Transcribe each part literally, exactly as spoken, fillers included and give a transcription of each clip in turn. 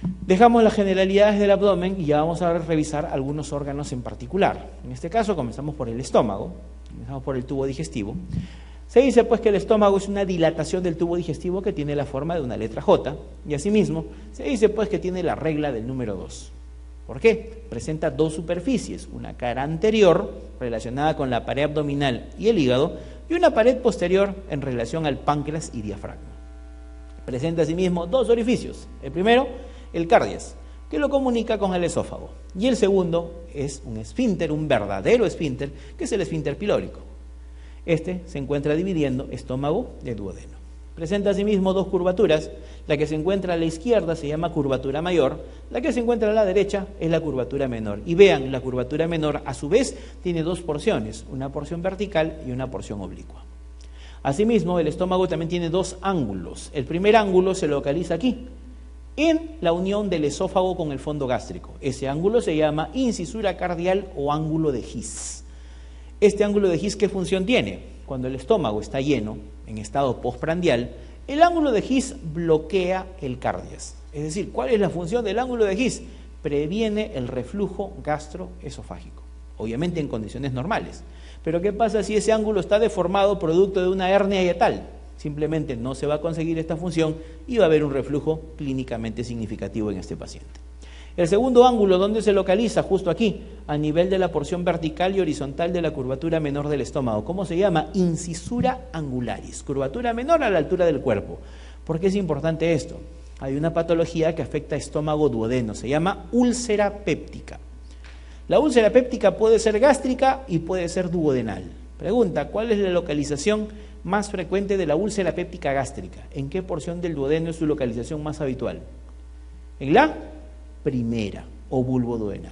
Dejamos las generalidades del abdomen y ya vamos a revisar algunos órganos en particular. En este caso comenzamos por el estómago, comenzamos por el tubo digestivo. Se dice pues que el estómago es una dilatación del tubo digestivo que tiene la forma de una letra J, y asimismo se dice pues que tiene la regla del número dos. ¿Por qué? Presenta dos superficies, una cara anterior relacionada con la pared abdominal y el hígado, y una pared posterior en relación al páncreas y diafragma. Presenta asimismo dos orificios. El primero, el cardias, que lo comunica con el esófago, y el segundo es un esfínter, un verdadero esfínter, que es el esfínter pilórico. Este se encuentra dividiendo estómago de duodeno. Presenta asimismo dos curvaturas. La que se encuentra a la izquierda se llama curvatura mayor, la que se encuentra a la derecha es la curvatura menor. Y vean, la curvatura menor a su vez tiene dos porciones, una porción vertical y una porción oblicua. Asimismo, el estómago también tiene dos ángulos. El primer ángulo se localiza aquí, en la unión del esófago con el fondo gástrico. Ese ángulo se llama incisura cardial o ángulo de His. Este ángulo de His, ¿qué función tiene? Cuando el estómago está lleno, en estado postprandial, el ángulo de His bloquea el cardias. Es decir, ¿cuál es la función del ángulo de His? Previene el reflujo gastroesofágico, obviamente en condiciones normales. Pero ¿qué pasa si ese ángulo está deformado producto de una hernia hiatal? Simplemente no se va a conseguir esta función y va a haber un reflujo clínicamente significativo en este paciente. El segundo ángulo, ¿dónde se localiza? Justo aquí, a nivel de la porción vertical y horizontal de la curvatura menor del estómago. ¿Cómo se llama? Incisura angularis, curvatura menor a la altura del cuerpo. ¿Por qué es importante esto? Hay una patología que afecta a estómago duodeno, se llama úlcera péptica. La úlcera péptica puede ser gástrica y puede ser duodenal. Pregunta, ¿cuál es la localización más frecuente de la úlcera péptica gástrica? ¿En qué porción del duodeno es su localización más habitual? En la primera o bulbo duodenal.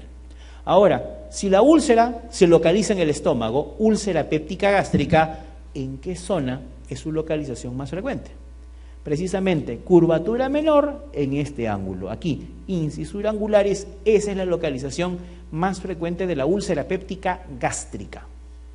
Ahora, si la úlcera se localiza en el estómago, úlcera péptica gástrica, ¿en qué zona es su localización más frecuente? Precisamente, curvatura menor en este ángulo, aquí, incisura angularis, esa es la localización más frecuente de la úlcera péptica gástrica.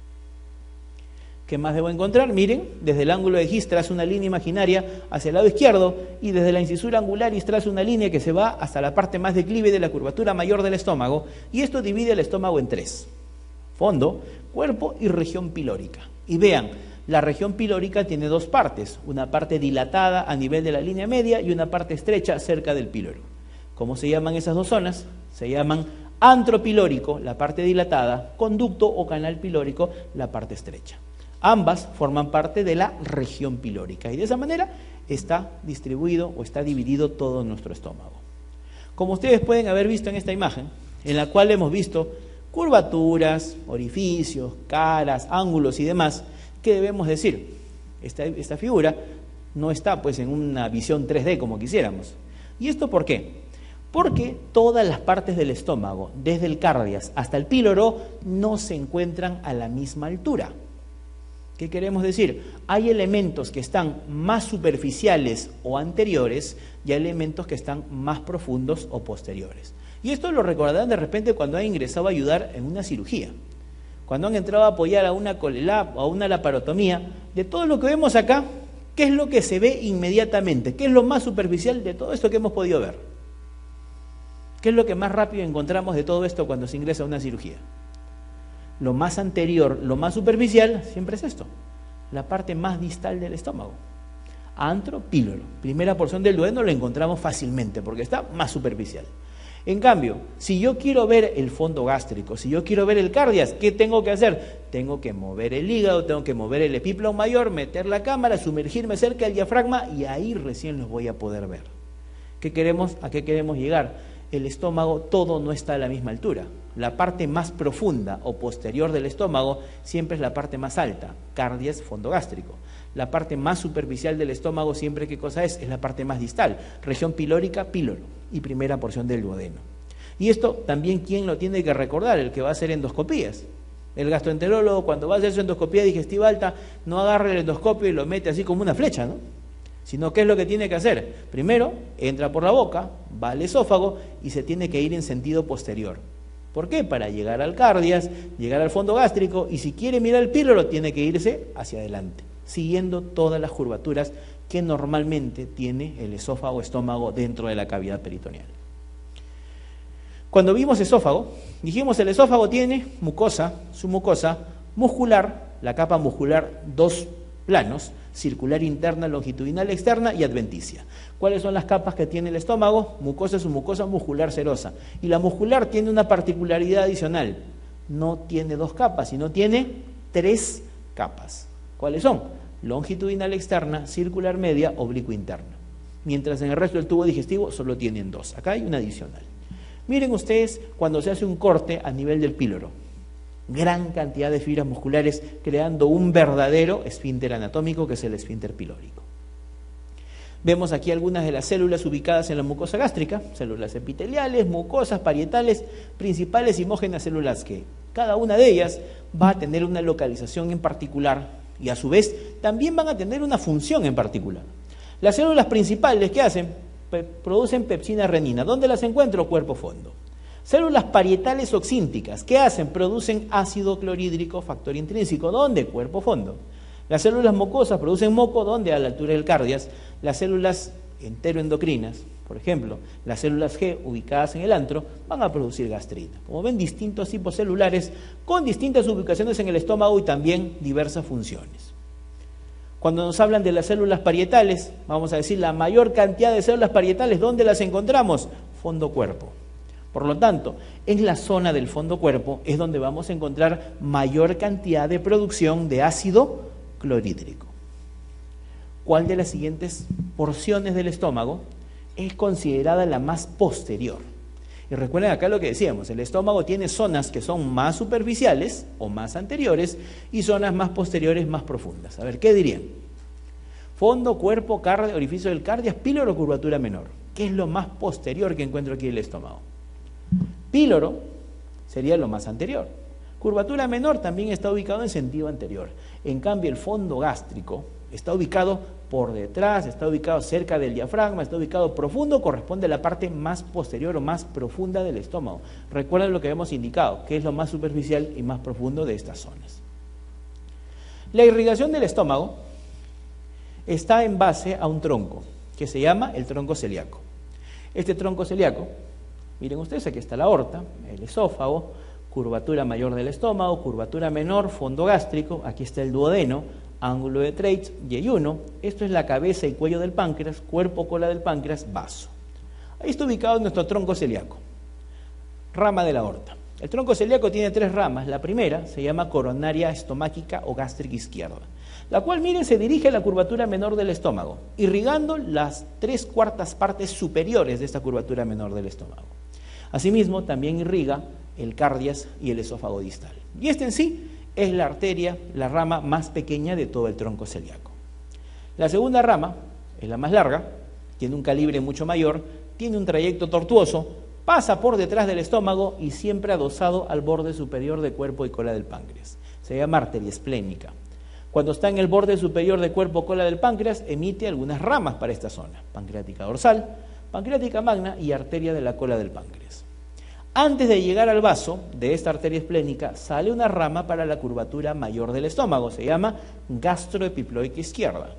¿Qué más debo encontrar? Miren, desde el ángulo de His trazo una línea imaginaria hacia el lado izquierdo y desde la incisura angularis trazo una línea que se va hasta la parte más declive de la curvatura mayor del estómago, y esto divide el estómago en tres: fondo, cuerpo y región pilórica. Y vean, la región pilórica tiene dos partes, una parte dilatada a nivel de la línea media y una parte estrecha cerca del píloro. ¿Cómo se llaman esas dos zonas? Se llaman antropilórico, la parte dilatada, conducto o canal pilórico, la parte estrecha. Ambas forman parte de la región pilórica y de esa manera está distribuido o está dividido todo nuestro estómago. Como ustedes pueden haber visto en esta imagen, en la cual hemos visto curvaturas, orificios, caras, ángulos y demás, ¿qué debemos decir? Esta, esta figura no está pues en una visión tres D como quisiéramos. ¿Y esto por qué? Porque todas las partes del estómago, desde el cardias hasta el píloro, no se encuentran a la misma altura. ¿Qué queremos decir? Hay elementos que están más superficiales o anteriores y hay elementos que están más profundos o posteriores. Y esto lo recordarán de repente cuando han ingresado a ayudar en una cirugía. Cuando han entrado a apoyar a una colelap o a una laparotomía, de todo lo que vemos acá, ¿qué es lo que se ve inmediatamente? ¿Qué es lo más superficial de todo esto que hemos podido ver? ¿Qué es lo que más rápido encontramos de todo esto cuando se ingresa a una cirugía? Lo más anterior, lo más superficial, siempre es esto, la parte más distal del estómago. Antro, píloro. Primera porción del duodeno lo encontramos fácilmente porque está más superficial. En cambio, si yo quiero ver el fondo gástrico, si yo quiero ver el cardias, ¿qué tengo que hacer? Tengo que mover el hígado, tengo que mover el epíplon mayor, meter la cámara, sumergirme cerca del diafragma y ahí recién los voy a poder ver. ¿Qué queremos? ¿A qué queremos llegar? El estómago todo no está a la misma altura. La parte más profunda o posterior del estómago siempre es la parte más alta, cardias, fondo gástrico. La parte más superficial del estómago siempre, ¿qué cosa es? Es la parte más distal, región pilórica, píloro y primera porción del duodeno. Y esto también, ¿quién lo tiene que recordar? El que va a hacer endoscopías. El gastroenterólogo, cuando va a hacer su endoscopía digestiva alta, no agarra el endoscopio y lo mete así como una flecha, ¿no? Sino, ¿qué es lo que tiene que hacer? Primero, entra por la boca, va al esófago y se tiene que ir en sentido posterior. ¿Por qué? Para llegar al cardias, llegar al fondo gástrico, y si quiere mirar el píloro, tiene que irse hacia adelante, siguiendo todas las curvaturas que normalmente tiene el esófago estómago dentro de la cavidad peritoneal. Cuando vimos esófago, dijimos el esófago tiene mucosa, su mucosa muscular, la capa muscular, dos planos, circular interna, longitudinal externa y adventicia. ¿Cuáles son las capas que tiene el estómago? Mucosa, su mucosa muscular serosa. Y la muscular tiene una particularidad adicional, no tiene dos capas, sino tiene tres capas. ¿Cuáles son? Longitudinal externa, circular media, oblicuo interna. Mientras en el resto del tubo digestivo solo tienen dos. Acá hay una adicional. Miren ustedes cuando se hace un corte a nivel del píloro. Gran cantidad de fibras musculares creando un verdadero esfínter anatómico que es el esfínter pilórico. Vemos aquí algunas de las células ubicadas en la mucosa gástrica, células epiteliales, mucosas, parietales, principales y mógenas células que cada una de ellas va a tener una localización en particular y a su vez también van a tener una función en particular. Las células principales, ¿qué hacen? Pe- producen pepsina renina. ¿Dónde las encuentro? Cuerpo fondo. Células parietales oxínticas, ¿qué hacen? Producen ácido clorhídrico, factor intrínseco. ¿Dónde? Cuerpo fondo. Las células mucosas producen moco, ¿dónde? A la altura del cardias. Las células enteroendocrinas, por ejemplo, las células G ubicadas en el antro, van a producir gastrina. Como ven, distintos tipos celulares con distintas ubicaciones en el estómago y también diversas funciones. Cuando nos hablan de las células parietales, vamos a decir la mayor cantidad de células parietales, ¿dónde las encontramos? Fondo cuerpo. Por lo tanto, en la zona del fondo cuerpo es donde vamos a encontrar mayor cantidad de producción de ácido clorhídrico. ¿Cuál de las siguientes porciones del estómago es considerada la más posterior? Y recuerden acá lo que decíamos, el estómago tiene zonas que son más superficiales o más anteriores y zonas más posteriores, más profundas. A ver, ¿qué dirían? Fondo, cuerpo, cardio, orificio del cardias, píloro, curvatura menor. ¿Qué es lo más posterior que encuentro aquí en el estómago? Píloro sería lo más anterior. Curvatura menor también está ubicado en sentido anterior. En cambio, el fondo gástrico está ubicado por detrás, está ubicado cerca del diafragma, está ubicado profundo, corresponde a la parte más posterior o más profunda del estómago. Recuerden lo que hemos indicado, que es lo más superficial y más profundo de estas zonas. La irrigación del estómago está en base a un tronco, que se llama el tronco celíaco. Este tronco celíaco, miren ustedes, aquí está la aorta, el esófago, curvatura mayor del estómago, curvatura menor, fondo gástrico, aquí está el duodeno, ángulo de Treitz y ayuno. Esto es la cabeza y cuello del páncreas, cuerpo, cola del páncreas, vaso. Ahí está ubicado nuestro tronco celíaco, rama de la aorta. El tronco celíaco tiene tres ramas. La primera se llama coronaria estomáquica o gástrica izquierda, la cual, miren, se dirige a la curvatura menor del estómago, irrigando las tres cuartas partes superiores de esta curvatura menor del estómago. Asimismo, también irriga el cardias y el esófago distal. Y este en sí es la arteria, la rama más pequeña de todo el tronco celíaco. La segunda rama es la más larga, tiene un calibre mucho mayor, tiene un trayecto tortuoso, pasa por detrás del estómago y siempre adosado al borde superior de cuerpo y cola del páncreas. Se llama arteria esplénica. Cuando está en el borde superior de cuerpo o cola del páncreas, emite algunas ramas para esta zona: pancreática dorsal, pancreática magna y arteria de la cola del páncreas. Antes de llegar al vaso de esta arteria esplénica, sale una rama para la curvatura mayor del estómago, se llama gastroepiploica izquierda.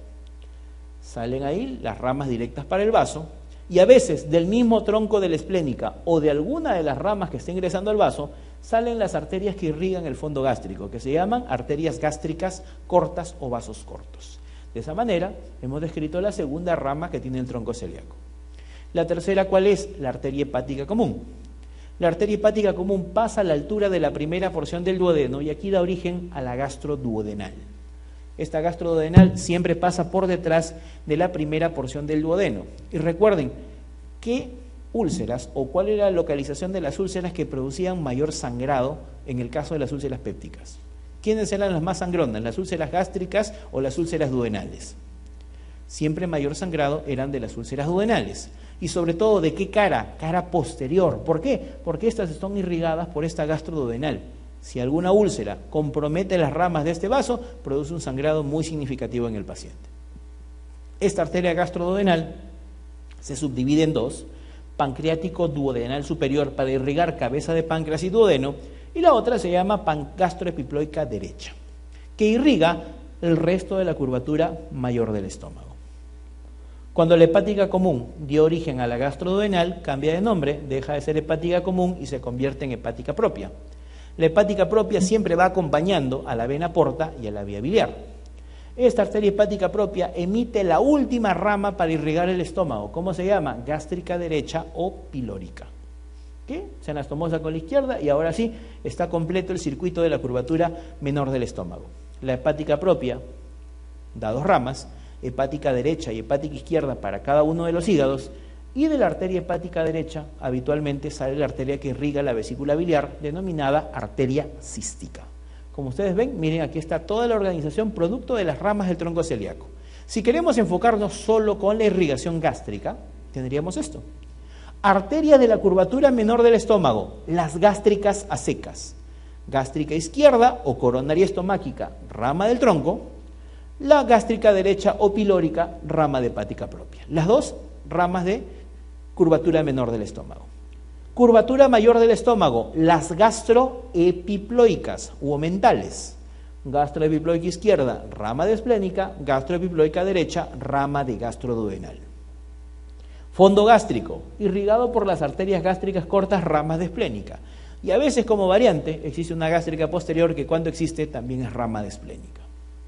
Salen ahí las ramas directas para el vaso, y a veces del mismo tronco de la esplénica o de alguna de las ramas que está ingresando al vaso, salen las arterias que irrigan el fondo gástrico, que se llaman arterias gástricas cortas o vasos cortos. De esa manera, hemos descrito la segunda rama que tiene el tronco celíaco. La tercera, ¿cuál es? La arteria hepática común. La arteria hepática común pasa a la altura de la primera porción del duodeno y aquí da origen a la gastroduodenal. Esta gastroduodenal siempre pasa por detrás de la primera porción del duodeno. Y recuerden, ¿qué úlceras o cuál era la localización de las úlceras que producían mayor sangrado en el caso de las úlceras pépticas? ¿Quiénes eran las más sangronas? ¿Las úlceras gástricas o las úlceras duodenales? Siempre mayor sangrado eran de las úlceras duodenales. Y sobre todo, ¿de qué cara? Cara posterior. ¿Por qué? Porque estas están irrigadas por esta gastroduodenal. Si alguna úlcera compromete las ramas de este vaso, produce un sangrado muy significativo en el paciente. Esta arteria gastroduodenal se subdivide en dos: pancreático duodenal superior para irrigar cabeza de páncreas y duodeno, y la otra se llama gastroepiploica derecha, que irriga el resto de la curvatura mayor del estómago. Cuando la hepática común dio origen a la gastroduodenal, cambia de nombre, deja de ser hepática común y se convierte en hepática propia. La hepática propia siempre va acompañando a la vena porta y a la vía biliar. Esta arteria hepática propia emite la última rama para irrigar el estómago. ¿Cómo se llama? Gástrica derecha o pilórica. ¿Qué? Se anastomosa con la izquierda y ahora sí está completo el circuito de la curvatura menor del estómago. La hepática propia da dos ramas, hepática derecha y hepática izquierda para cada uno de los hígados, y de la arteria hepática derecha habitualmente sale la arteria que irriga la vesícula biliar, denominada arteria cística. Como ustedes ven, miren, aquí está toda la organización producto de las ramas del tronco celíaco. Si queremos enfocarnos solo con la irrigación gástrica, tendríamos esto. Arteria de la curvatura menor del estómago, las gástricas a secas. Gástrica izquierda o coronaria estomáquica, rama del tronco. La gástrica derecha o pilórica, rama de hepática propia. Las dos ramas de curvatura menor del estómago. Curvatura mayor del estómago, las gastroepiploicas u omentales. Gastroepiploica izquierda, rama de esplénica. Gastroepiploica derecha, rama de gastroduodenal. Fondo gástrico, irrigado por las arterias gástricas cortas, ramas de esplénica. Y a veces, como variante, existe una gástrica posterior que cuando existe también es rama de esplénica.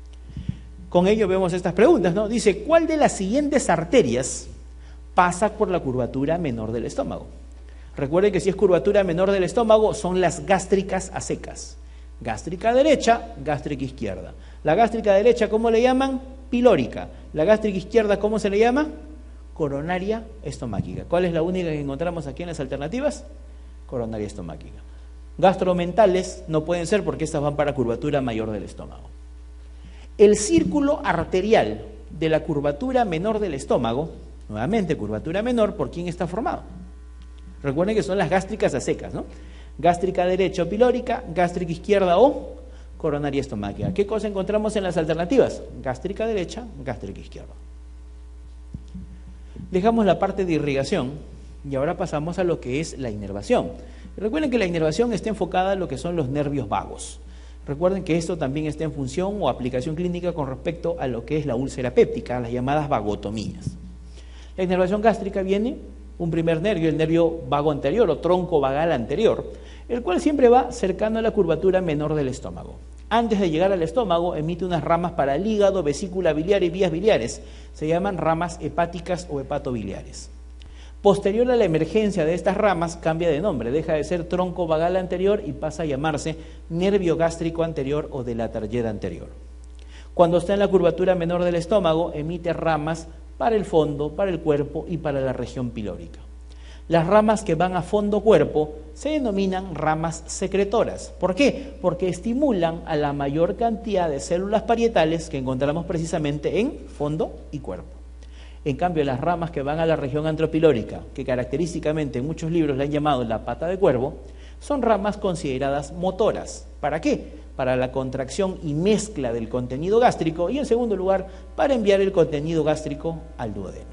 Con ello vemos estas preguntas, ¿no? Dice, ¿cuál de las siguientes arterias pasa por la curvatura menor del estómago? Recuerden que si es curvatura menor del estómago, son las gástricas a secas. Gástrica derecha, gástrica izquierda. La gástrica derecha, ¿cómo le llaman? Pilórica. La gástrica izquierda, ¿cómo se le llama? Coronaria estomáquica. ¿Cuál es la única que encontramos aquí en las alternativas? Coronaria estomáquica. Gastromentales no pueden ser porque estas van para curvatura mayor del estómago. El círculo arterial de la curvatura menor del estómago, nuevamente curvatura menor, ¿por quién está formado? Recuerden que son las gástricas a secas, ¿no? Gástrica derecha o pilórica, gástrica izquierda o coronaria estomáquica. ¿Qué cosa encontramos en las alternativas? Gástrica derecha, gástrica izquierda. Dejamos la parte de irrigación y ahora pasamos a lo que es la inervación. Recuerden que la inervación está enfocada en lo que son los nervios vagos. Recuerden que esto también está en función o aplicación clínica con respecto a lo que es la úlcera péptica, las llamadas vagotomías. La inervación gástrica viene un primer nervio, el nervio vago anterior o tronco vagal anterior, el cual siempre va cercano a la curvatura menor del estómago. Antes de llegar al estómago, emite unas ramas para el hígado, vesícula biliar y vías biliares. Se llaman ramas hepáticas o hepatobiliares. Posterior a la emergencia de estas ramas, cambia de nombre, deja de ser tronco vagal anterior y pasa a llamarse nervio gástrico anterior o de la tarjeta anterior. Cuando está en la curvatura menor del estómago, emite ramas para el fondo, para el cuerpo y para la región pilórica. Las ramas que van a fondo cuerpo se denominan ramas secretoras. ¿Por qué? Porque estimulan a la mayor cantidad de células parietales que encontramos precisamente en fondo y cuerpo. En cambio, las ramas que van a la región antropilórica, que característicamente en muchos libros le han llamado la pata de cuervo, son ramas consideradas motoras. ¿Para qué? Para la contracción y mezcla del contenido gástrico y, en segundo lugar, para enviar el contenido gástrico al duodeno.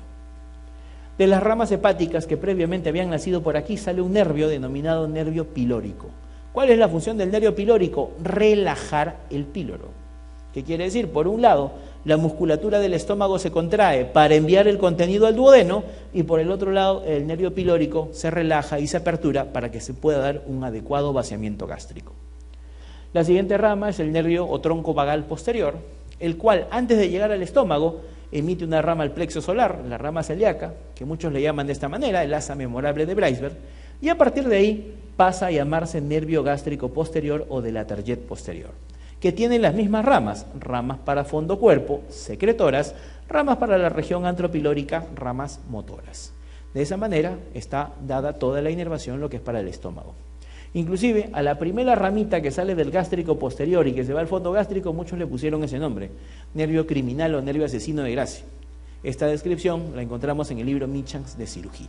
De las ramas hepáticas que previamente habían nacido por aquí sale un nervio denominado nervio pilórico. ¿Cuál es la función del nervio pilórico? Relajar el píloro. ¿Qué quiere decir? Por un lado, la musculatura del estómago se contrae para enviar el contenido al duodeno y por el otro lado, el nervio pilórico se relaja y se apertura para que se pueda dar un adecuado vaciamiento gástrico. La siguiente rama es el nervio o tronco vagal posterior, el cual antes de llegar al estómago emite una rama al plexo solar, la rama celíaca, que muchos le llaman de esta manera, el asa memorable de Braisberg, y a partir de ahí pasa a llamarse nervio gástrico posterior o de la tarjeta posterior, que tienen las mismas ramas, ramas para fondo cuerpo, secretoras, ramas para la región antropilórica, ramas motoras. De esa manera está dada toda la inervación, lo que es para el estómago. Inclusive a la primera ramita que sale del gástrico posterior y que se va al fondo gástrico, muchos le pusieron ese nombre, nervio criminal o nervio asesino de Gracie. Esta descripción la encontramos en el libro Michans de cirugía.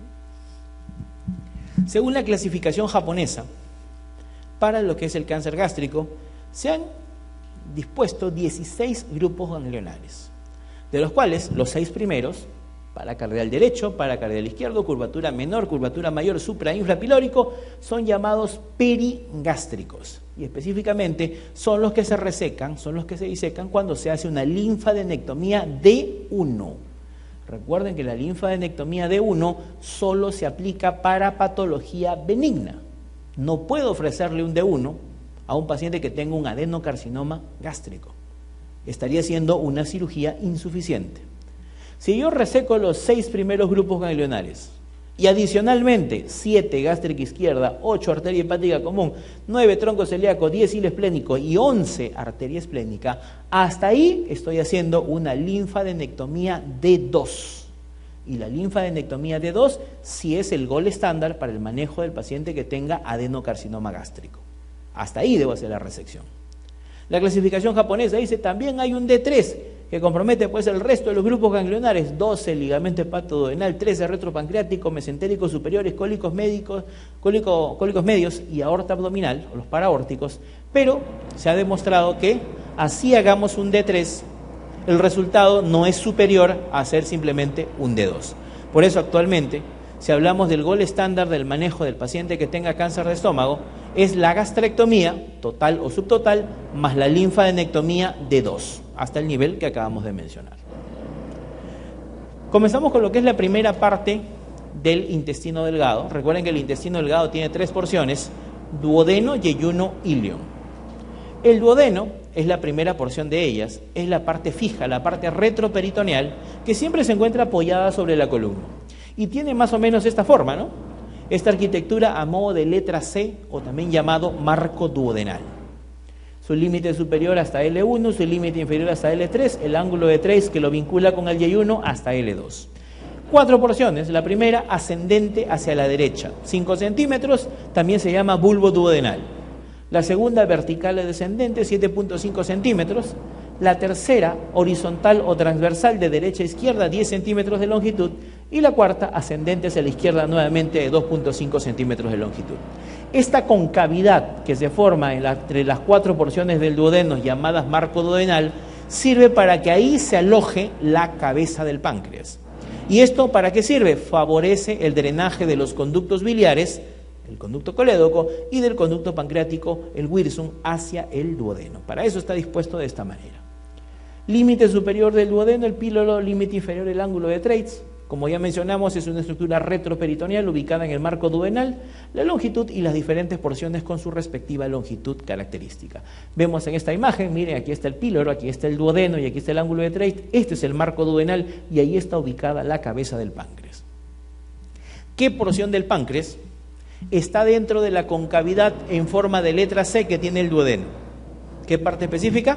Según la clasificación japonesa, para lo que es el cáncer gástrico, se han dispuesto dieciséis grupos ganglionares, de los cuales los seis primeros, paracardial derecho, paracardial izquierdo, curvatura menor, curvatura mayor, supra e infrapilórico, son llamados perigástricos y específicamente son los que se resecan, son los que se disecan cuando se hace una linfadenectomía D uno. Recuerden que la linfadenectomía D uno solo se aplica para patología benigna. No puedo ofrecerle un D uno a un paciente que tenga un adenocarcinoma gástrico. Estaría siendo una cirugía insuficiente. Si yo reseco los seis primeros grupos ganglionares y adicionalmente siete gástrica izquierda, ocho arteria hepática común, nueve tronco celíaco, diez hilo esplénico y once arteria esplénica, hasta ahí estoy haciendo una linfadenectomía D dos. Y la linfadenectomía D dos sí es el gol estándar para el manejo del paciente que tenga adenocarcinoma gástrico. Hasta ahí debo hacer la resección. La clasificación japonesa dice también hay un D tres que compromete pues el resto de los grupos ganglionares, doce ligamento hepatoduodenal, trece retropancreático, mesentérico superiores, cólicos médicos, cólico, cólicos medios y aorta abdominal, o los paraórticos, pero se ha demostrado que así hagamos un D tres, el resultado no es superior a hacer simplemente un D dos. Por eso actualmente, si hablamos del gol estándar del manejo del paciente que tenga cáncer de estómago, es la gastrectomía, total o subtotal, más la linfadenectomía D dos, hasta el nivel que acabamos de mencionar. Comenzamos con lo que es la primera parte del intestino delgado. Recuerden que el intestino delgado tiene tres porciones: duodeno, yeyuno, ilion. El duodeno es la primera porción de ellas, es la parte fija, la parte retroperitoneal, que siempre se encuentra apoyada sobre la columna. Y tiene más o menos esta forma, ¿no? Esta arquitectura a modo de letra C, o también llamado marco duodenal. Su límite superior hasta L uno, su límite inferior hasta L tres, el ángulo de Treis que lo vincula con el yeyuno hasta L dos. Cuatro porciones, la primera ascendente hacia la derecha, cinco centímetros, también se llama bulbo duodenal. La segunda vertical descendente, siete punto cinco centímetros. La tercera horizontal o transversal de derecha a izquierda, diez centímetros de longitud. Y la cuarta ascendente hacia la izquierda nuevamente de dos punto cinco centímetros de longitud. Esta concavidad que se forma en la, entre las cuatro porciones del duodeno llamadas marco duodenal sirve para que ahí se aloje la cabeza del páncreas. ¿Y esto para qué sirve? Favorece el drenaje de los conductos biliares, el conducto colédoco, y del conducto pancreático, el wirsum, hacia el duodeno. Para eso está dispuesto de esta manera. Límite superior del duodeno, el píloro, límite inferior, el ángulo de Treitz. Como ya mencionamos, es una estructura retroperitoneal ubicada en el marco duodenal, la longitud y las diferentes porciones con su respectiva longitud característica. Vemos en esta imagen, miren, aquí está el píloro, aquí está el duodeno y aquí está el ángulo de Treitz. Este es el marco duodenal y ahí está ubicada la cabeza del páncreas. ¿Qué porción del páncreas está dentro de la concavidad en forma de letra C que tiene el duodeno? ¿Qué parte específica?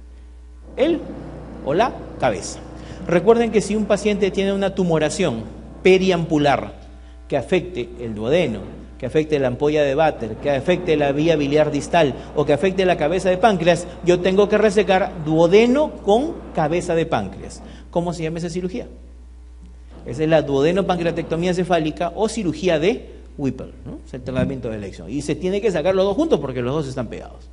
El o la cabeza. Recuerden que si un paciente tiene una tumoración periampular que afecte el duodeno, que afecte la ampolla de Vater, que afecte la vía biliar distal o que afecte la cabeza de páncreas, yo tengo que resecar duodeno con cabeza de páncreas. ¿Cómo se llama esa cirugía? Esa es la duodenopancreatectomía cefálica o cirugía de Whipple, ¿no? Es el tratamiento de elección. Y se tiene que sacar los dos juntos porque los dos están pegados.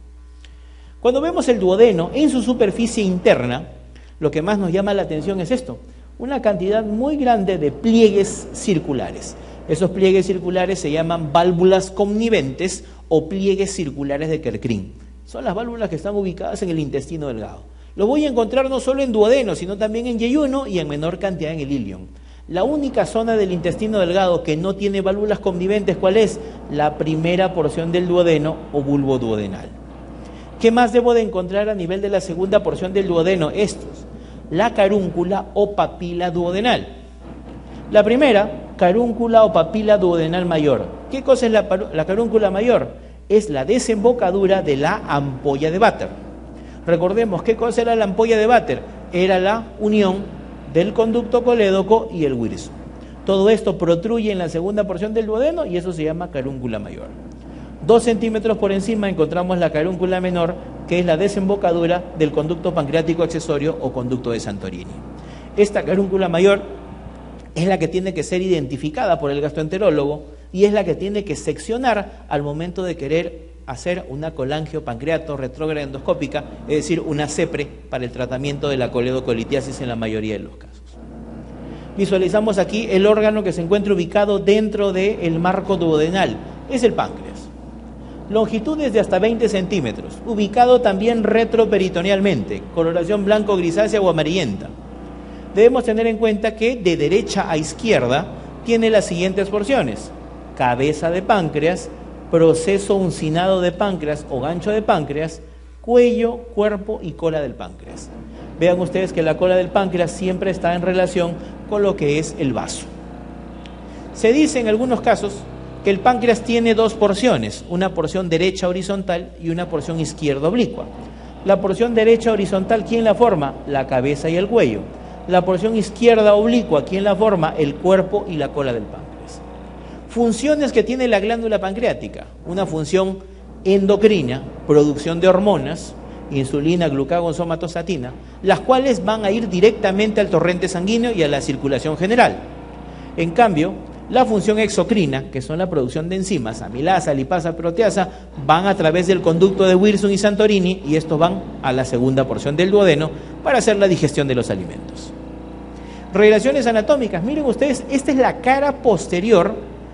Cuando vemos el duodeno en su superficie interna, lo que más nos llama la atención es esto: una cantidad muy grande de pliegues circulares. Esos pliegues circulares se llaman válvulas conniventes o pliegues circulares de Kerkrin. Son las válvulas que están ubicadas en el intestino delgado. Lo voy a encontrar no solo en duodeno, sino también en yeyuno y en menor cantidad en el ilion. La única zona del intestino delgado que no tiene válvulas conniventes, ¿cuál es? La primera porción del duodeno o bulbo duodenal. ¿Qué más debo de encontrar a nivel de la segunda porción del duodeno? Estos: la carúncula o papila duodenal. La primera, carúncula o papila duodenal mayor. ¿Qué cosa es la, la carúncula mayor? Es la desembocadura de la ampolla de Vater. Recordemos, ¿qué cosa era la ampolla de Vater? Era la unión del conducto colédoco y el wirsum. Todo esto protruye en la segunda porción del duodeno y eso se llama carúncula mayor. Dos centímetros por encima encontramos la carúncula menor, que es la desembocadura del conducto pancreático accesorio o conducto de Santorini. Esta carúncula mayor es la que tiene que ser identificada por el gastroenterólogo y es la que tiene que seccionar al momento de querer hacer una colangiopancreato retrógrada endoscópica, es decir, una CEPRE para el tratamiento de la coledocolitiasis en la mayoría de los casos. Visualizamos aquí el órgano que se encuentra ubicado dentro del marco duodenal, es el páncreas. Longitudes de hasta veinte centímetros, ubicado también retroperitonealmente, coloración blanco-grisácea o amarillenta. debemos tener en cuenta que de derecha a izquierda tiene las siguientes porciones: cabeza de páncreas, proceso uncinado de páncreas o gancho de páncreas, cuello, cuerpo y cola del páncreas. Vean ustedes que la cola del páncreas siempre está en relación con lo que es el vaso. Se dice en algunos casos que el páncreas tiene dos porciones, una porción derecha horizontal y una porción izquierda oblicua. La porción derecha horizontal, ¿quién la forma? La cabeza y el cuello. La porción izquierda oblicua, ¿quién la forma? El cuerpo y la cola del páncreas. Funciones que tiene la glándula pancreática: una función endocrina, producción de hormonas, insulina, glucagón, somatostatina, las cuales van a ir directamente al torrente sanguíneo y a la circulación general. En cambio, la función exocrina, que son la producción de enzimas, amilasa, lipasa, proteasa, van a través del conducto de Wilson y Santorini, y estos van a la segunda porción del duodeno para hacer la digestión de los alimentos. Relaciones anatómicas. Miren ustedes, esta es la cara posterior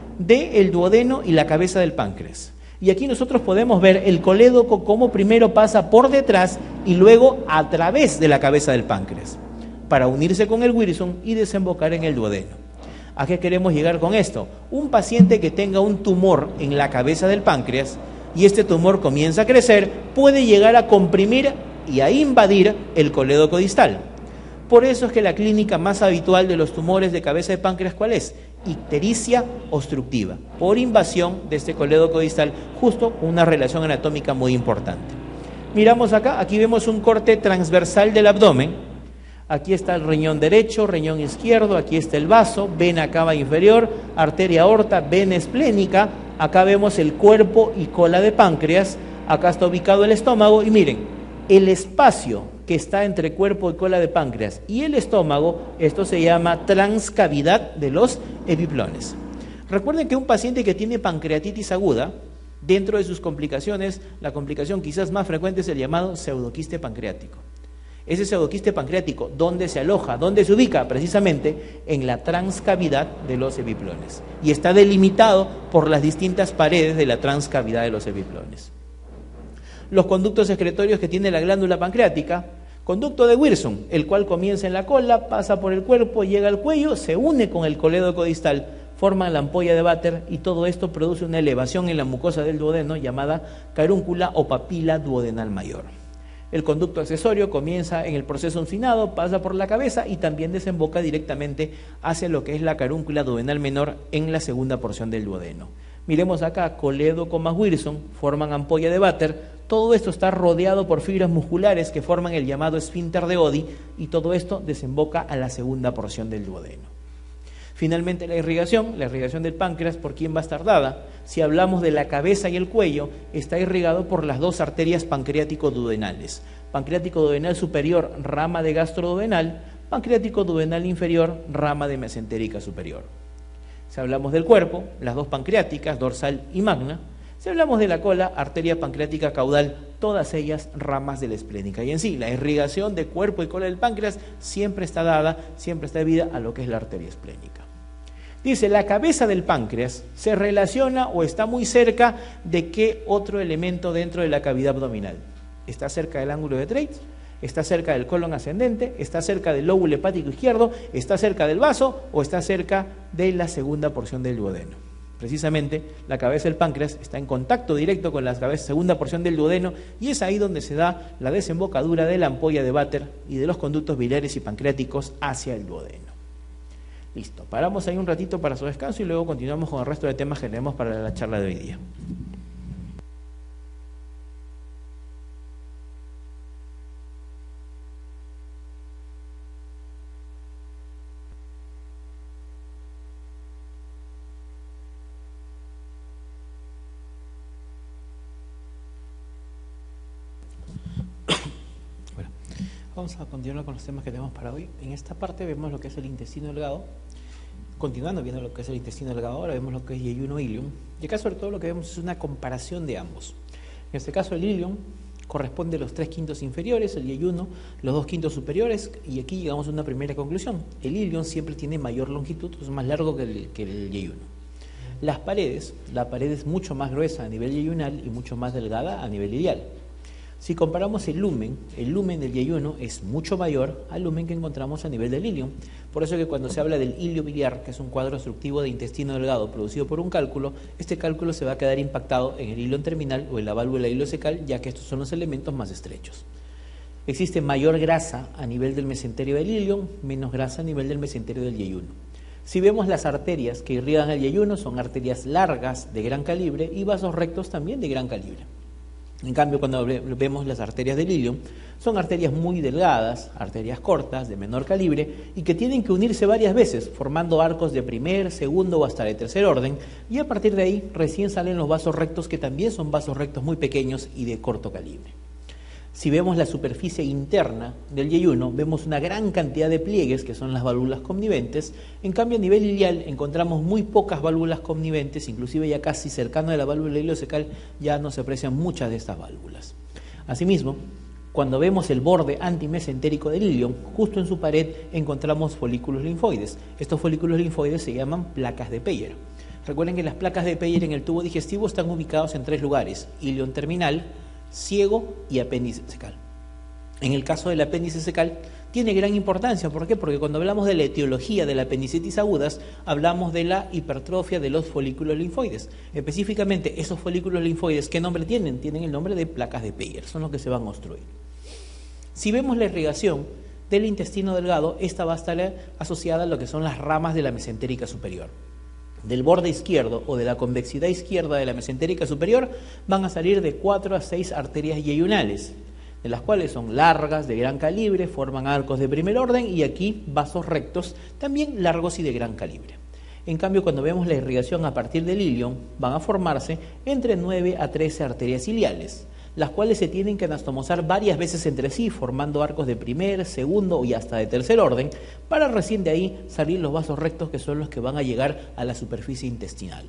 del duodeno y la cabeza del páncreas. Y aquí nosotros podemos ver el colédoco cómo primero pasa por detrás y luego a través de la cabeza del páncreas, para unirse con el Wilson y desembocar en el duodeno. ¿A qué queremos llegar con esto? Un paciente que tenga un tumor en la cabeza del páncreas y este tumor comienza a crecer, puede llegar a comprimir y a invadir el colédoco distal. Por eso es que la clínica más habitual de los tumores de cabeza de páncreas, ¿cuál es? Ictericia obstructiva, por invasión de este colédoco distal, justo con una relación anatómica muy importante. Miramos acá, aquí vemos un corte transversal del abdomen. Aquí está el riñón derecho, riñón izquierdo, aquí está el vaso, vena cava inferior, arteria aorta, vena esplénica. Acá vemos el cuerpo y cola de páncreas, acá está ubicado el estómago y miren, el espacio que está entre cuerpo y cola de páncreas y el estómago, esto se llama transcavidad de los epiplones. Recuerden que un paciente que tiene pancreatitis aguda, dentro de sus complicaciones, la complicación quizás más frecuente es el llamado pseudoquiste pancreático. Ese pseudoquiste pancreático, ¿dónde se aloja? ¿Dónde se ubica? Precisamente en la transcavidad de los epiplones. Y está delimitado por las distintas paredes de la transcavidad de los epiplones. Los conductos excretorios que tiene la glándula pancreática: conducto de Wilson, el cual comienza en la cola, pasa por el cuerpo, llega al cuello, se une con el colédoco distal, forman la ampolla de Vater, y todo esto produce una elevación en la mucosa del duodeno llamada carúncula o papila duodenal mayor. El conducto accesorio comienza en el proceso uncinado, pasa por la cabeza y también desemboca directamente hacia lo que es la carúncula duodenal menor en la segunda porción del duodeno. Miremos acá, colédoco más Wilson forman ampolla de Vater. Todo esto está rodeado por fibras musculares que forman el llamado esfínter de Oddi, y todo esto desemboca a la segunda porción del duodeno. Finalmente, la irrigación, la irrigación del páncreas, ¿por quién va a estar dada? Si hablamos de la cabeza y el cuello, está irrigado por las dos arterias pancreático-duodenales. Pancreático-duodenal superior, rama de gastroduodenal; pancreático-duodenal inferior, rama de mesentérica superior. Si hablamos del cuerpo, las dos pancreáticas, dorsal y magna. Si hablamos de la cola, arteria pancreática caudal, todas ellas ramas de la esplénica. Y en sí, la irrigación de cuerpo y cola del páncreas siempre está dada, siempre está debida a lo que es la arteria esplénica. Dice, la cabeza del páncreas se relaciona o está muy cerca de qué otro elemento dentro de la cavidad abdominal. Está cerca del ángulo de Treitz, está cerca del colon ascendente, está cerca del lóbulo hepático izquierdo, está cerca del vaso o está cerca de la segunda porción del duodeno. Precisamente la cabeza del páncreas está en contacto directo con la cabeza, segunda porción del duodeno, y es ahí donde se da la desembocadura de la ampolla de Vater y de los conductos biliares y pancreáticos hacia el duodeno. Listo, paramos ahí un ratito para su descanso y luego continuamos con el resto de temas que tenemos para la charla de hoy día. Vamos a continuar con los temas que tenemos para hoy. En esta parte vemos lo que es el intestino delgado. Continuando viendo lo que es el intestino delgado, ahora vemos lo que es yeyuno ilium. Y acá sobre todo lo que vemos es una comparación de ambos. En este caso el ilium corresponde a los tres quintos inferiores, el yeyuno los dos quintos superiores, y aquí llegamos a una primera conclusión. El ilium siempre tiene mayor longitud, es más largo que el, que el yeyuno. Las paredes, la pared es mucho más gruesa a nivel yeyunal y mucho más delgada a nivel ilial. Si comparamos el lumen, el lumen del yeyuno es mucho mayor al lumen que encontramos a nivel del ilion. Por eso que cuando se habla del ilio biliar, que es un cuadro obstructivo de intestino delgado producido por un cálculo, este cálculo se va a quedar impactado en el ilion terminal o en la válvula ileocecal, ya que estos son los elementos más estrechos. Existe mayor grasa a nivel del mesenterio del ilion, menos grasa a nivel del mesenterio del yeyuno. Si vemos las arterias que irrigan el yeyuno, son arterias largas de gran calibre y vasos rectos también de gran calibre. En cambio, cuando vemos las arterias del ilion, son arterias muy delgadas, arterias cortas, de menor calibre, y que tienen que unirse varias veces, formando arcos de primer, segundo o hasta de tercer orden, y a partir de ahí recién salen los vasos rectos, que también son vasos rectos muy pequeños y de corto calibre. Si vemos la superficie interna del yeyuno, vemos una gran cantidad de pliegues, que son las válvulas conniventes. En cambio, a nivel ilial encontramos muy pocas válvulas conniventes, inclusive ya casi cercano de la válvula ileocecal ya no se aprecian muchas de estas válvulas. Asimismo, cuando vemos el borde antimesentérico del ilion, justo en su pared encontramos folículos linfoides. Estos folículos linfoides se llaman placas de Peyer. Recuerden que las placas de Peyer en el tubo digestivo están ubicados en tres lugares: ilion terminal, ciego y apéndice cecal. En el caso del apéndice cecal tiene gran importancia. ¿Por qué? Porque cuando hablamos de la etiología de la apendicitis agudas, hablamos de la hipertrofia de los folículos linfoides. Específicamente, esos folículos linfoides, ¿qué nombre tienen? Tienen el nombre de placas de Peyer, son los que se van a obstruir. Si vemos la irrigación del intestino delgado, esta va a estar asociada a lo que son las ramas de la mesentérica superior. Del borde izquierdo o de la convexidad izquierda de la mesentérica superior van a salir de cuatro a seis arterias yeyunales, de las cuales son largas, de gran calibre, forman arcos de primer orden, y aquí vasos rectos, también largos y de gran calibre. En cambio, cuando vemos la irrigación a partir del ilion, van a formarse entre nueve a trece arterias iliales, las cuales se tienen que anastomosar varias veces entre sí, formando arcos de primer, segundo y hasta de tercer orden, para recién de ahí salir los vasos rectos, que son los que van a llegar a la superficie intestinal.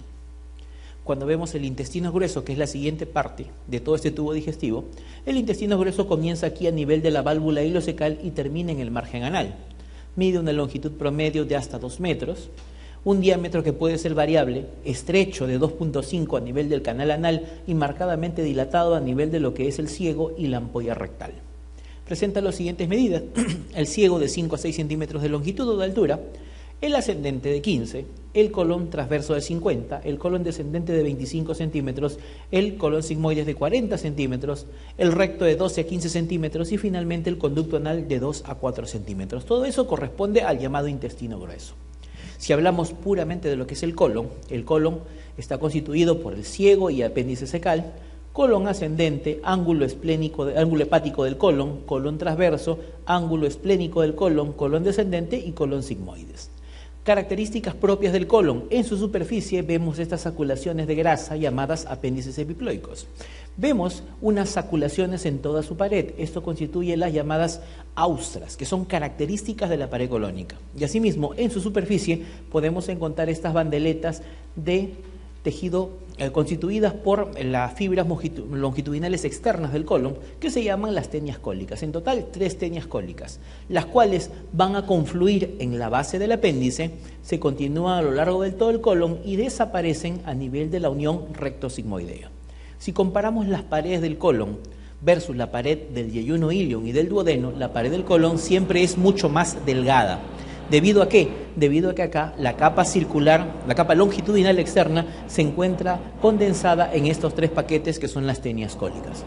Cuando vemos el intestino grueso, que es la siguiente parte de todo este tubo digestivo, el intestino grueso comienza aquí a nivel de la válvula ileocecal y termina en el margen anal. Mide una longitud promedio de hasta dos metros, un diámetro que puede ser variable, estrecho de dos punto cinco a nivel del canal anal y marcadamente dilatado a nivel de lo que es el ciego y la ampolla rectal. Presenta las siguientes medidas: el ciego de cinco a seis centímetros de longitud o de altura, el ascendente de quince, el colon transverso de cincuenta, el colon descendente de veinticinco centímetros, el colon sigmoides de cuarenta centímetros, el recto de doce a quince centímetros y finalmente el conducto anal de dos a cuatro centímetros. Todo eso corresponde al llamado intestino grueso. Si hablamos puramente de lo que es el colon, el colon está constituido por el ciego y apéndice cecal, colon ascendente, ángulo esplénico, ángulo hepático del colon, colon transverso, ángulo esplénico del colon, colon descendente y colon sigmoides. Características propias del colon: en su superficie vemos estas aculaciones de grasa llamadas apéndices epiploicos. Vemos unas aculaciones en toda su pared. Esto constituye las llamadas austras, que son características de la pared colónica. Y asimismo, en su superficie podemos encontrar estas bandeletas de tejido eh, constituidas por las fibras longitudinales externas del colon, que se llaman las tenias cólicas. En total, tres tenias cólicas, las cuales van a confluir en la base del apéndice, se continúan a lo largo del todo el colon y desaparecen a nivel de la unión recto-sigmoidea. Si comparamos las paredes del colon versus la pared del yeyuno ilion y del duodeno, la pared del colon siempre es mucho más delgada. ¿Debido a qué? Debido a que acá la capa circular, la capa longitudinal externa, se encuentra condensada en estos tres paquetes que son las tenias cólicas.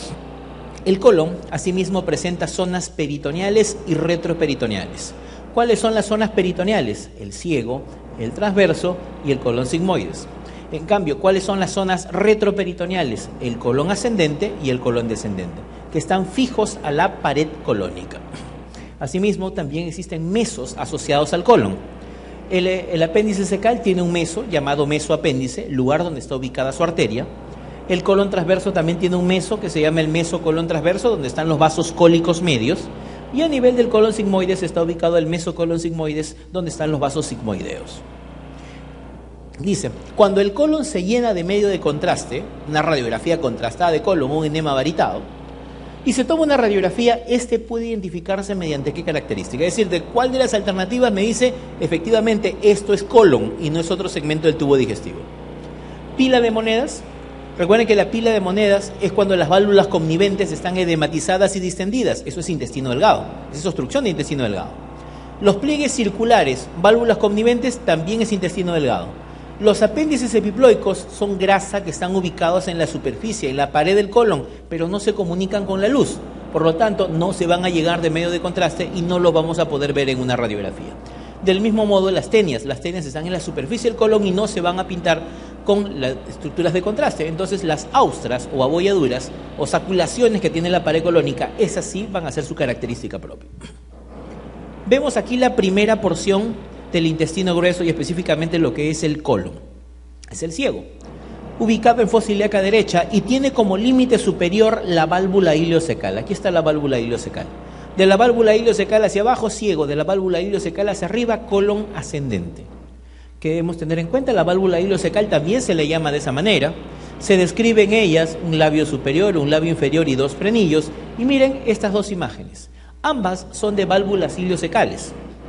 El colon, asimismo, presenta zonas peritoneales y retroperitoneales. ¿Cuáles son las zonas peritoneales? El ciego, el transverso y el colon sigmoides. En cambio, ¿cuáles son las zonas retroperitoneales? El colon ascendente y el colon descendente, que están fijos a la pared colónica. Asimismo, también existen mesos asociados al colon. El, el apéndice cecal tiene un meso llamado mesoapéndice, lugar donde está ubicada su arteria. El colon transverso también tiene un meso que se llama el mesocolon transverso, donde están los vasos cólicos medios. Y a nivel del colon sigmoides está ubicado el mesocolon sigmoides, donde están los vasos sigmoideos. Dice, cuando el colon se llena de medio de contraste, una radiografía contrastada de colon o un enema varitado, y se toma una radiografía, este puede identificarse mediante qué característica. Es decir, de cuál de las alternativas me dice, efectivamente, esto es colon y no es otro segmento del tubo digestivo. Pila de monedas, Recuerden que la pila de monedas es cuando las válvulas conniventes están edematizadas y distendidas. Eso es intestino delgado, es obstrucción de intestino delgado. Los pliegues circulares, válvulas conniventes, también es intestino delgado. Los apéndices epiploicos son grasa que están ubicados en la superficie, en la pared del colon, pero no se comunican con la luz. Por lo tanto, no se van a llegar de medio de contraste y no lo vamos a poder ver en una radiografía. Del mismo modo, las tenias. Las tenias están en la superficie del colon y no se van a pintar con las estructuras de contraste. Entonces, las austras o abolladuras o saculaciones que tiene la pared colónica, esas sí van a ser su característica propia. Vemos aquí la primera porción del intestino grueso y específicamente lo que es el colon. Es el ciego, ubicado en fosa ilíaca derecha y tiene como límite superior la válvula iliocecal. Aquí está la válvula iliocecal. De la válvula iliocecal hacia abajo, ciego. De la válvula iliocecal hacia arriba, colon ascendente. Que debemos tener en cuenta, la válvula iliocecal también se le llama de esa manera. Se describe en ellas un labio superior, un labio inferior y dos frenillos. Y miren estas dos imágenes. Ambas son de válvulas iliocecales.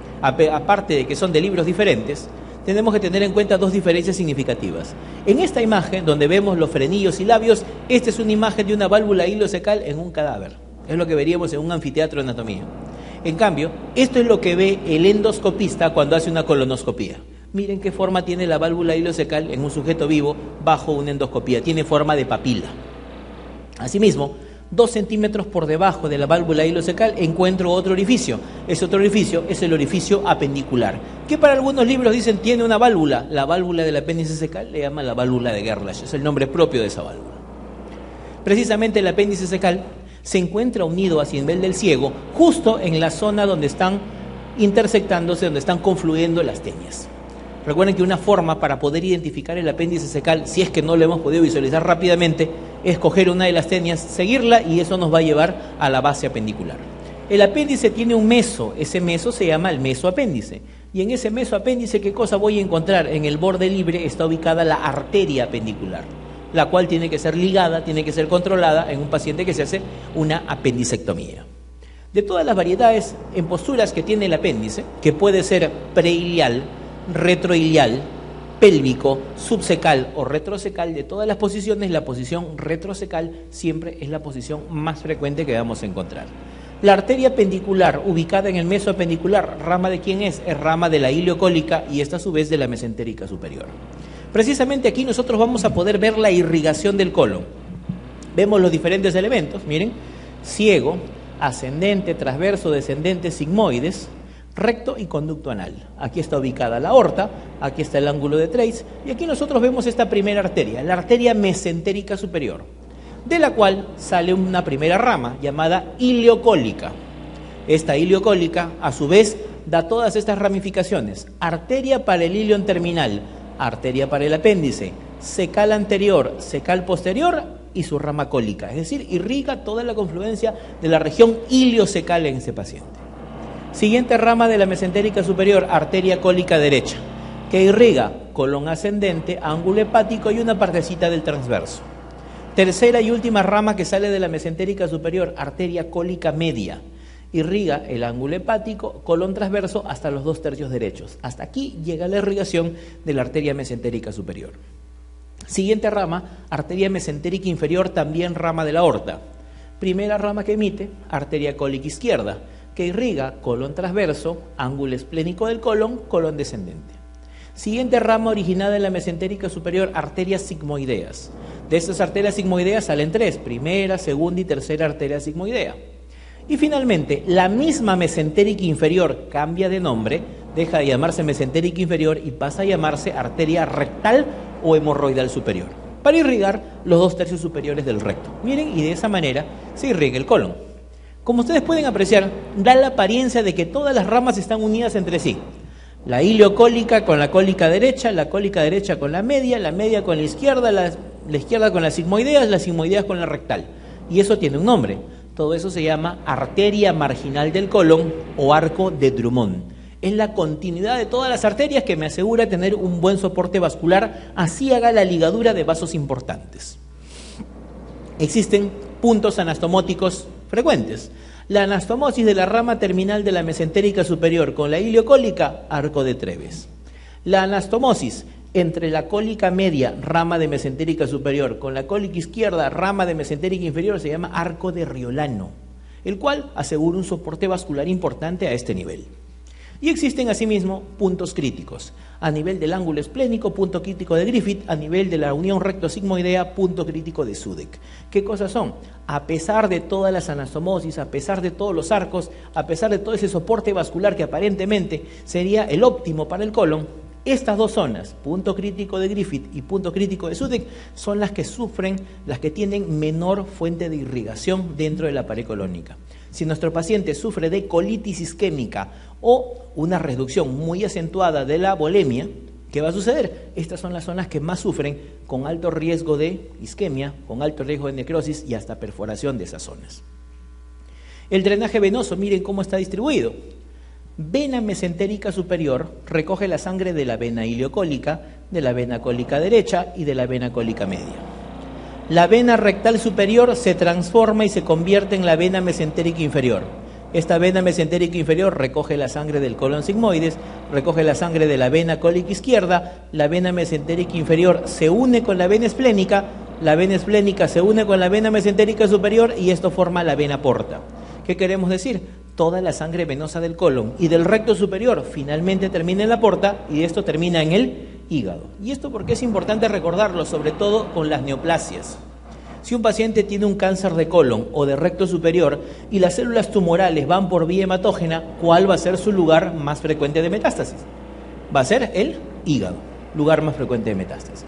Aparte de que son de libros diferentes, tenemos que tener en cuenta dos diferencias significativas. En esta imagen, donde vemos los frenillos y labios, esta es una imagen de una válvula iliocecal en un cadáver. Es lo que veríamos en un anfiteatro de anatomía. En cambio, esto es lo que ve el endoscopista cuando hace una colonoscopía. Miren qué forma tiene la válvula iliocecal en un sujeto vivo bajo una endoscopía. Tiene forma de papila. Asimismo, dos centímetros por debajo de la válvula iliocecal encuentro otro orificio. Ese otro orificio es el orificio apendicular, que para algunos libros dicen tiene una válvula. La válvula del apéndice cecal le llaman la válvula de Gerlach, es el nombre propio de esa válvula. Precisamente el apéndice cecal se encuentra unido hacia el nivel del ciego, justo en la zona donde están intersectándose, donde están confluyendo las tenias. Recuerden que una forma para poder identificar el apéndice cecal, si es que no lo hemos podido visualizar rápidamente, es coger una de las tenias, seguirla y eso nos va a llevar a la base apendicular. El apéndice tiene un meso, ese meso se llama el mesoapéndice. Y en ese mesoapéndice, ¿qué cosa voy a encontrar? En el borde libre está ubicada la arteria apendicular, la cual tiene que ser ligada, tiene que ser controlada en un paciente que se hace una apendicectomía. De todas las variedades en posturas que tiene el apéndice, que puede ser preilial, retroilial, pélvico, subcecal o retrocecal, de todas las posiciones, la posición retrocecal siempre es la posición más frecuente que vamos a encontrar. La arteria apendicular, ubicada en el mesoapendicular, ¿rama de quién es? Es rama de la iliocólica y esta a su vez de la mesentérica superior. Precisamente aquí nosotros vamos a poder ver la irrigación del colon. Vemos los diferentes elementos, miren, ciego, ascendente, transverso, descendente, sigmoides, recto y conducto anal. Aquí está ubicada la aorta, aquí está el ángulo de Treitz y aquí nosotros vemos esta primera arteria, la arteria mesentérica superior, de la cual sale una primera rama llamada iliocólica. Esta iliocólica a su vez da todas estas ramificaciones: arteria para el ilion terminal, arteria para el apéndice, cecal anterior, cecal posterior y su rama cólica, es decir, irriga toda la confluencia de la región iliocecal en ese paciente. Siguiente rama de la mesentérica superior, arteria cólica derecha, que irriga colon ascendente, ángulo hepático y una partecita del transverso. Tercera y última rama que sale de la mesentérica superior, arteria cólica media, irriga el ángulo hepático, colon transverso hasta los dos tercios derechos. Hasta aquí llega la irrigación de la arteria mesentérica superior. Siguiente rama, arteria mesentérica inferior, también rama de la aorta. Primera rama que emite, arteria cólica izquierda, que irriga colon transverso, ángulo esplénico del colon, colon descendente. Siguiente rama originada en la mesentérica superior, arterias sigmoideas. De estas arterias sigmoideas salen tres: primera, segunda y tercera arteria sigmoidea. Y finalmente, la misma mesentérica inferior cambia de nombre, deja de llamarse mesentérica inferior y pasa a llamarse arteria rectal o hemorroidal superior, para irrigar los dos tercios superiores del recto. Miren, y de esa manera se irriga el colon. Como ustedes pueden apreciar, da la apariencia de que todas las ramas están unidas entre sí. La iliocólica con la cólica derecha, la cólica derecha con la media, la media con la izquierda, la, la izquierda con las sigmoideas, las sigmoideas con la rectal. Y eso tiene un nombre. Todo eso se llama arteria marginal del colon o arco de Drummond. Es la continuidad de todas las arterias que me asegura tener un buen soporte vascular, así haga la ligadura de vasos importantes. Existen puntos anastomóticos frecuentes. La anastomosis de la rama terminal de la mesentérica superior con la iliocólica, arco de Treves. La anastomosis entre la cólica media, rama de mesentérica superior, con la cólica izquierda, rama de mesentérica inferior, se llama arco de Riolano, el cual asegura un soporte vascular importante a este nivel. Y existen asimismo puntos críticos. A nivel del ángulo esplénico, punto crítico de Griffith; a nivel de la unión recto-sigmoidea, punto crítico de Sudeck. ¿Qué cosas son? A pesar de todas las anastomosis, a pesar de todos los arcos, a pesar de todo ese soporte vascular que aparentemente sería el óptimo para el colon, estas dos zonas, punto crítico de Griffith y punto crítico de Sudeck, son las que sufren, las que tienen menor fuente de irrigación dentro de la pared colónica. Si nuestro paciente sufre de colitis isquémica o una reducción muy acentuada de la volemia, ¿qué va a suceder? Estas son las zonas que más sufren, con alto riesgo de isquemia, con alto riesgo de necrosis y hasta perforación de esas zonas. El drenaje venoso, miren cómo está distribuido. Vena mesentérica superior recoge la sangre de la vena ileocólica, de la vena cólica derecha y de la vena cólica media. La vena rectal superior se transforma y se convierte en la vena mesentérica inferior. Esta vena mesentérica inferior recoge la sangre del colon sigmoides, recoge la sangre de la vena cólica izquierda, la vena mesentérica inferior se une con la vena esplénica, la vena esplénica se une con la vena mesentérica superior y esto forma la vena porta. ¿Qué queremos decir? Toda la sangre venosa del colon y del recto superior finalmente termina en la porta y esto termina en el hígado. Y esto porque es importante recordarlo, sobre todo con las neoplasias. Si un paciente tiene un cáncer de colon o de recto superior y las células tumorales van por vía hematógena, ¿cuál va a ser su lugar más frecuente de metástasis? Va a ser el hígado, lugar más frecuente de metástasis.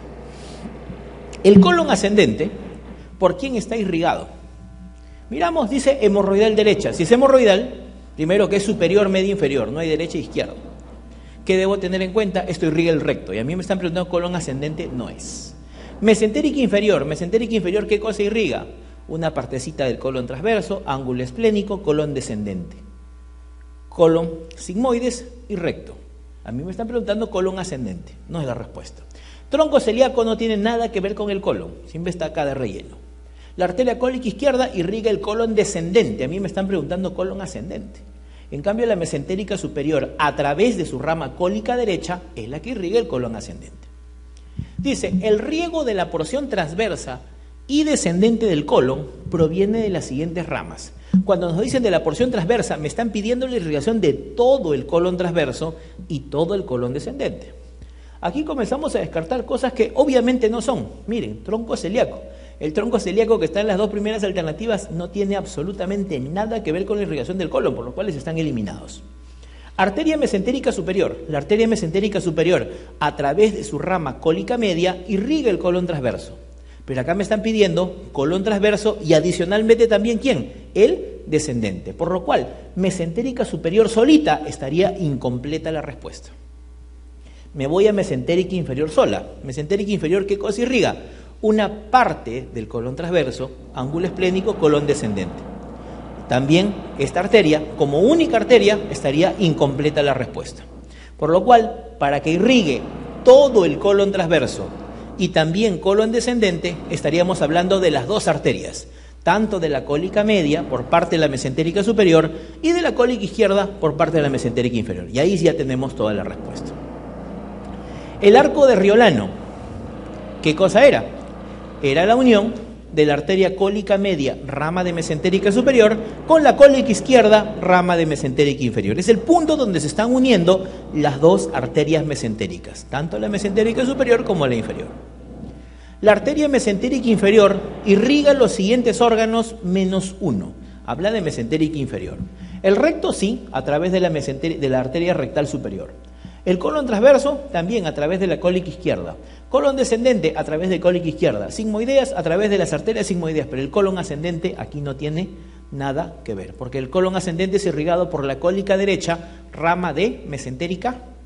El colon ascendente, ¿por quién está irrigado? Miramos, dice hemorroidal derecha. Si es hemorroidal, primero que es superior, medio, inferior, no hay derecha e izquierda. ¿Qué debo tener en cuenta? Esto irriga el recto. Y a mí me están preguntando, colon ascendente no es. Mesentérica inferior. Mesentérica inferior, ¿qué cosa irriga? Una partecita del colon transverso, ángulo esplénico, colon descendente. Colon sigmoides y recto. A mí me están preguntando colon ascendente. No es la respuesta. Tronco celíaco no tiene nada que ver con el colon. Siempre está acá de relleno. La arteria cólica izquierda irriga el colon descendente. A mí me están preguntando colon ascendente. En cambio, la mesentérica superior, a través de su rama cólica derecha, es la que irriga el colon ascendente. Dice, el riego de la porción transversa y descendente del colon proviene de las siguientes ramas. Cuando nos dicen de la porción transversa, me están pidiendo la irrigación de todo el colon transverso y todo el colon descendente. Aquí comenzamos a descartar cosas que obviamente no son. Miren, tronco celíaco. El tronco celíaco que está en las dos primeras alternativas no tiene absolutamente nada que ver con la irrigación del colon, por lo cual están eliminados. Arteria mesentérica superior. La arteria mesentérica superior, a través de su rama cólica media, irriga el colon transverso. Pero acá me están pidiendo colon transverso y adicionalmente también, ¿quién? El descendente. Por lo cual, mesentérica superior solita estaría incompleta la respuesta. Me voy a mesentérica inferior sola. Mesentérica inferior, ¿qué cosa irriga? Una parte del colon transverso, ángulo esplénico, colon descendente. También esta arteria, como única arteria, estaría incompleta la respuesta. Por lo cual, para que irrigue todo el colon transverso y también colon descendente, estaríamos hablando de las dos arterias, tanto de la cólica media por parte de la mesentérica superior y de la cólica izquierda por parte de la mesentérica inferior. Y ahí ya tenemos toda la respuesta. El arco de Riolano, ¿qué cosa era? Era la unión de la arteria cólica media, rama de mesentérica superior, con la cólica izquierda, rama de mesentérica inferior. Es el punto donde se están uniendo las dos arterias mesentéricas, tanto la mesentérica superior como la inferior. La arteria mesentérica inferior irriga los siguientes órganos menos uno. Habla de mesentérica inferior. El recto sí, a través de la, de la arteria rectal superior. El colon transverso también a través de la cólica izquierda. Colon descendente a través de cólica izquierda. Sigmoideas a través de las arterias sigmoideas. Pero el colon ascendente aquí no tiene nada que ver. Porque el colon ascendente es irrigado por la cólica derecha, rama de mesentérica